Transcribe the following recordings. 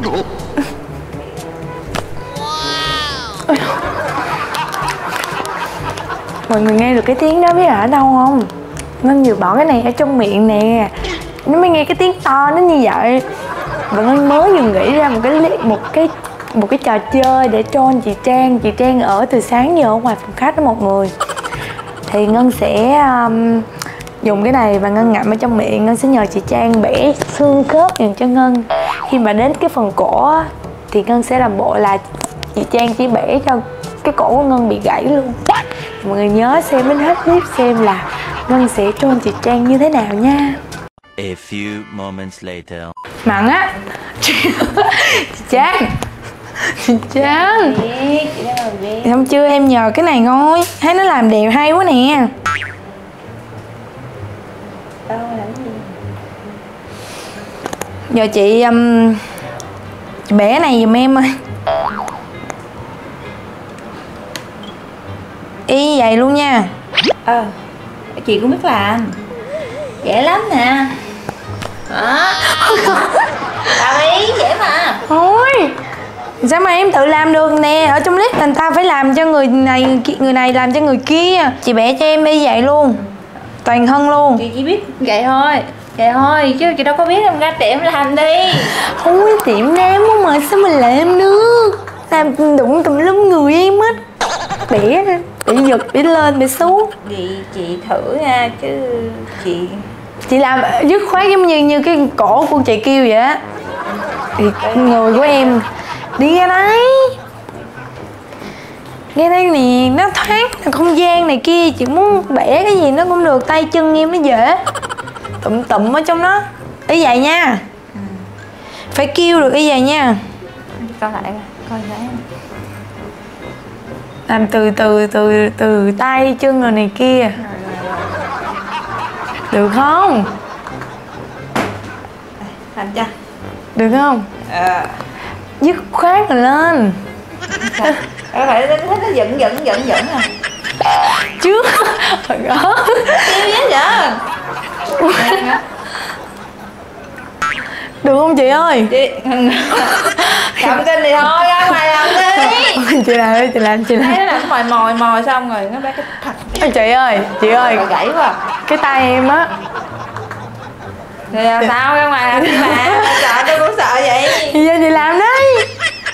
Mọi người nghe được cái tiếng đó biết là ở đâu không? Ngân vừa bỏ cái này ở trong miệng nè, nó mới nghe cái tiếng to nó như vậy. Và Ngân mới vừa nghĩ ra một cái trò chơi để trôn chị Trang. Chị Trang ở từ sáng giờ ở ngoài phòng khách đó mọi người. Thì Ngân sẽ dùng cái này và Ngân ngậm ở trong miệng. Ngân sẽ nhờ chị Trang bẻ xương khớp dùm cho Ngân. Khi mà đến cái phần cổ á, thì Ngân sẽ làm bộ là chị Trang chỉ bẻ cho cái cổ của Ngân bị gãy luôn. Mọi người nhớ xem đến hết clip xem là Ngân sẽ trôn chị Trang như thế nào nha. A few moments later. Mặn á. Chị Trang. Chị Trang. Không chưa, em nhờ cái này thôi. Thấy nó làm đẹp hay quá nè. Giờ chị bẻ này giùm em ơi. Y vậy luôn nha. Chị cũng biết làm. Dễ lắm nè. Đó. Làm đi, dễ mà. Thôi, sao mà em tự làm được nè. Ở trong clip người ta phải làm cho người này làm cho người kia. Chị bẻ cho em y vậy luôn, toàn thân luôn. Chị chỉ biết vậy thôi. Vậy thôi, chứ chị đâu có biết, em ra tiệm làm đi. Thôi tiệm em á mà sao mình làm được. Làm đụng tùm lum người em hết. Bẻ giật, bẻ lên, bẻ xuống. Chị thử nha, chứ chị làm dứt khoát giống như cái cổ của chị kêu vậy á. Thì người của em đi ra đấy. Nghe đây nè, nó thoáng không gian này kia. Chị muốn bẻ cái gì nó cũng được, tay chân em nó dễ. Tụm ở trong đó. Ý vậy nha. Phải kêu được ý vậy nha. coi lại coi thấy. Làm từ tay chân rồi này kia. Được không? Làm cho. Được không? Dứt khoát rồi lên. Phải nó giận à. Trước. Đó. Tiêu vậy. Được không chị ơi? Chị cầm kinh thì thôi, ra ngoài làm đi. Chị làm đi, chị làm. Thấy nó làm mòi xong rồi nó bé cái thật. Chị ơi Gãy quá. cái tay em á. Thì là sao, ra ngoài làm đi mà. Sợ, tôi cũng sợ vậy. Thì giờ chị làm đấy.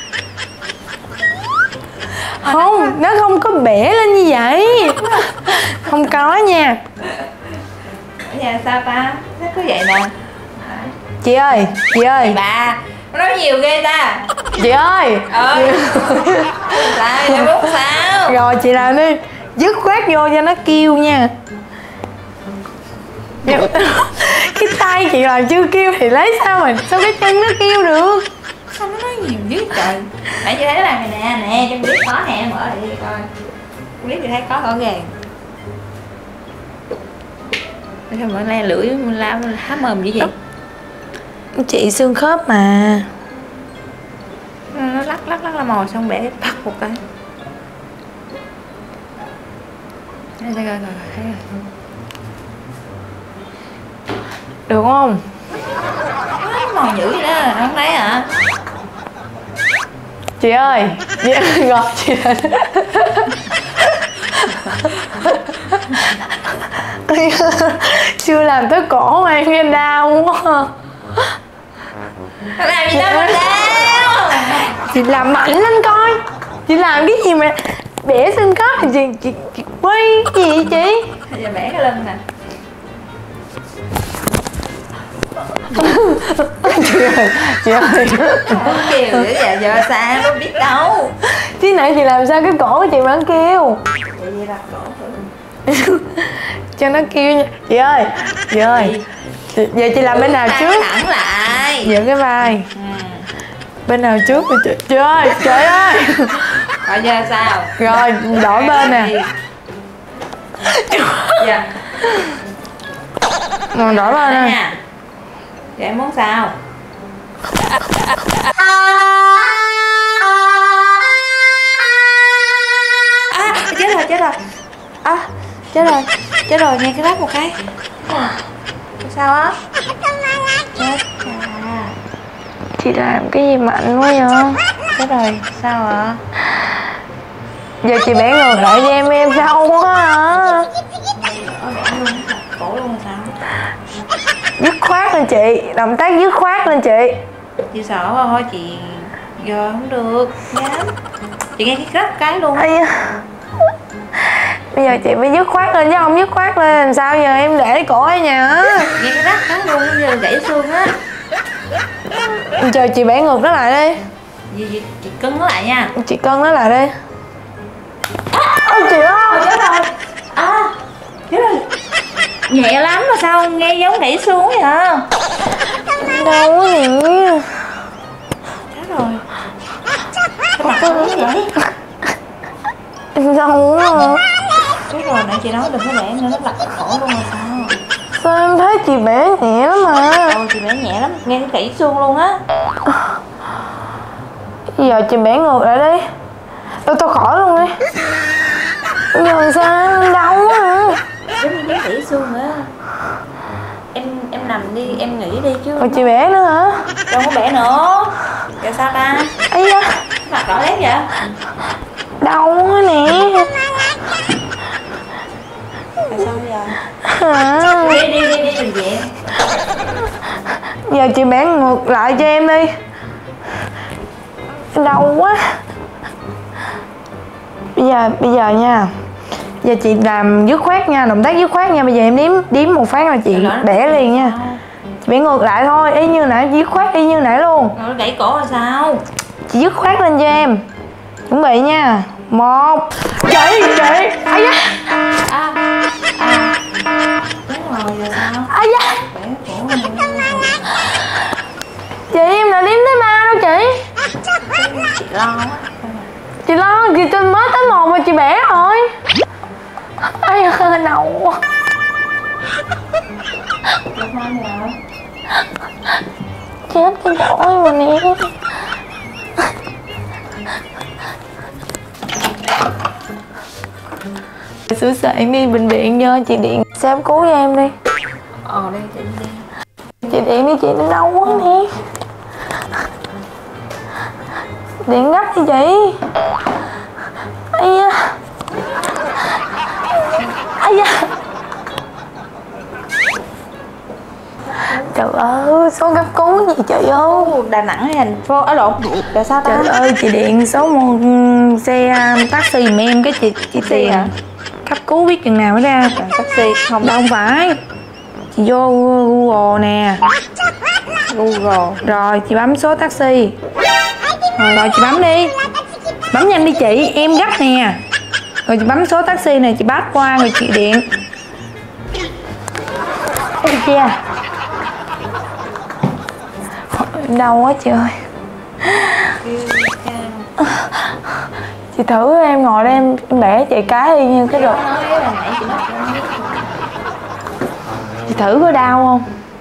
Không, nó không có bẻ lên như vậy. Không có nha. Ở nhà sao ta? Nó cứ vậy nè. Chị ơi Bà, nó nói nhiều ghê ta. chị ơi. Sao, em muốn sao? Rồi chị làm đi. Dứt khoát vô cho nó kêu nha. Cái tay chị làm chưa kêu thì lấy sao cái chân nó kêu được. Sao nó nói nhiều dữ trời. Nãy chị thấy nó làm này nè, trong clip có nè, mở lại đi coi. Clip chị thấy có rõ ràng. Sao mà le lưỡi lao há mồm như vậy? Chị xương khớp mà. Nó lắc là mồi xong bẻ phật một cái. Đây rồi, thấy rồi. Được không? Nó mồi dữ vậy đó, không thấy hả? Chị ơi, rồi chị chưa làm tới cổ mà em nghe đau quá. Làm gì đâu mà đau. Chị làm mạnh lên coi. Chị làm cái gì mà bẻ xương khớp thì chị quay cái gì vậy chị? Giờ bẻ cái lưng nè. Chị ơi Không kêu nữa, giờ sao đâu biết đâu. chứ nãy chị làm sao cái cổ của chị vẫn kêu. Vậy là cổ thử. Cho nó kêu nha. Chị ơi giờ chị làm bên nào trước? Thẳng lại. Giữa cái vai. Bên nào trước chị? Trời ơi Rồi giờ sao? Rồi đổi bên nè. Dạ. Rồi đổi bên nè. Vậy em muốn sao? Chết rồi, nghe cái rách một cái. Sao á? Chết à. Chị làm cái gì mạnh quá vậy? Thế rồi, sao ạ? Giờ chị bẻ ngược lại cho em đau quá à. Cổ luôn sao? Dứt khoát lên chị, động tác dứt khoát lên chị. Chị sợ quá thôi chị. Giờ không được, dám. Chị nghe cái rắc cái luôn. Ây da. Bây giờ chị phải dứt khoát lên chứ không dứt khoát lên làm sao giờ em để cổ ở nhà. Nghe cái rắc cái luôn, giờ gãy xương á. Chờ chị bẻ ngược nó lại đi. Chị cân nó lại nha. Chị cân nó lại đi. Ôi chị ơi. Chết rồi. À, chết rồi. Nhẹ lắm mà sao nghe giống gãy xương vậy hả? Đau quá nè. Chết rồi. Cái mặt nó như vậy. Em đau quá à. Chết rồi, nãy chị nói đừng có bẻ nữa, nó lật cổ luôn là sao? Sao em thấy chị bẻ nhẹ lắm mà. Chị bẻ nhẹ lắm, nghe cái gãy xương luôn á. Giờ chị bẻ ngược lại đi. Tôi khỏi luôn đi. Giờ sao đau quá à. Giống như cái gãy xương nữa. Em nằm đi, em nghỉ đi chứ. Rồi chị bẻ nữa hả? Đâu có bẻ nữa. Giờ sao ta? Ây da. Mặt đỏ lét vậy? Đau quá nè. Tại sao bây giờ? À. Đi đừng vậy. Giờ chị bẻ ngược lại cho em đi. Đau quá. Bây giờ nha. Giờ chị làm dứt khoát nha, động tác dứt khoát nha. Bây giờ em đếm một phát là chị bẻ liền nha. Chị bẻ ngược lại thôi, y như nãy, dứt khoát y như nãy luôn. Rồi nó gãy cổ là sao? Chị dứt khoát lên cho em. Chuẩn bị nha. 1. Chị ai da. Đúng rồi, giờ sao? Ai da. Bẻ cổ này. Chị em là đếm tới 3 đâu chị. Chị lo quá. Chị lo gì tôi mới tới 1 mà chị bẻ rồi. Ai ơi đau quá. Lúc mai nào? Chết cái cổ mà nè. Sửa soạn đi bệnh viện cho chị điện xe cấp cứu cho em đi. Đây chị đi. Chị điện đi chị, nó đau quá nè. Điện gấp đi chị. Ây da. Ây da. Trời ơi, số cấp cứu gì trời ơi. Đà Nẵng hay thành phố ở lộn. Là sao ta? Trời ơi, chị điện số một xe taxi giùm em cái chị tiền hả? cấp cứu biết chừng nào mới ra. Taxi không? Đâu không phải. Chị vô Google nè. Google. Rồi chị bấm số taxi. Rồi chị bấm đi. Bấm nhanh đi chị, em gấp nè. Rồi chị bấm số taxi này, chị bắt qua rồi chị điện. Ôi cha. Đau quá chị ơi. Chị thử em ngồi đây em bẻ chị cái y như cái rồi. Chị thử có đau không?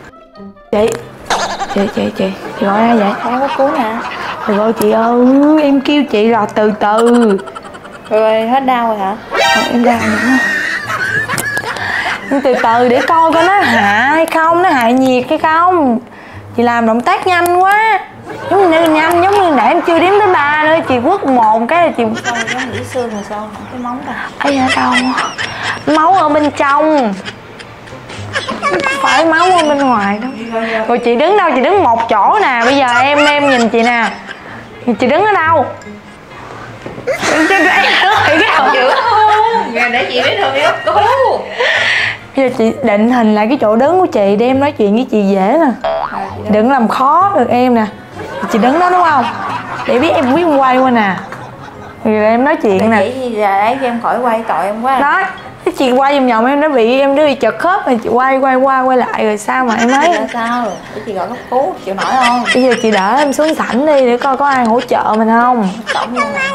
Chị gọi ai vậy? Không có cứu nè. Trời ơi chị ơi, em kêu chị là từ từ. Rồi hết đau rồi hả? Em đau nữa. Nhưng từ từ để coi nó hạ hay không, nó hạ nhiệt hay không. Chị làm động tác nhanh quá. Giống như nãy em chưa đếm tới 3 nữa. Chị quất 1 cái là chị... Sao nó gãy xương rồi sao? Cái móng ta. Ây da đau. Máu ở bên trong. Không phải máu ở bên ngoài đâu. Rồi chị đứng đâu? Chị đứng một chỗ nè. Bây giờ em nhìn chị nè. Chị đứng ở đâu? Em cái đầu dữ. Để chị biết thôi cứu. Bây giờ chị định hình lại cái chỗ đứng của chị để em nói chuyện với chị dễ nè. Đừng làm khó được em nè. Chị đứng đó đúng không? Để biết em biết em quay qua nè. Rồi em nói chuyện nè. Chị là đấy cho em khỏi quay tội em quá. Đó, cái chị quay vòng vòng em nó bị chật khớp rồi chị quay lại rồi sao mà em nói. Sao rồi? Để chị gọi cấp cứu chịu nổi không? Bây giờ chị đỡ em xuống sảnh đi để coi có ai hỗ trợ mình không. Cổng luôn nè.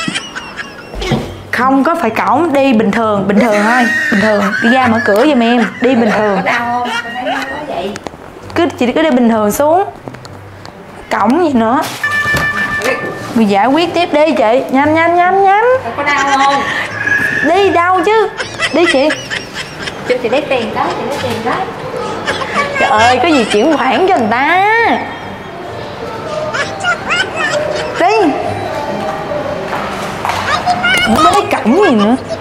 Không có phải cổng, đi bình thường thôi, bình thường đi ra mở cửa giùm em, đi bình thường. Có đau không? Tôi thấy đau quá vậy. Chị cứ đi bình thường xuống. Cổng gì nữa. Mình giải quyết tiếp đi chị, nhanh. Có đau không? Đi đâu chứ. Đi chị. Chị lấy tiền cái, Trời ơi, có gì chuyển khoản cho người ta. Không có cái cổng gì nữa.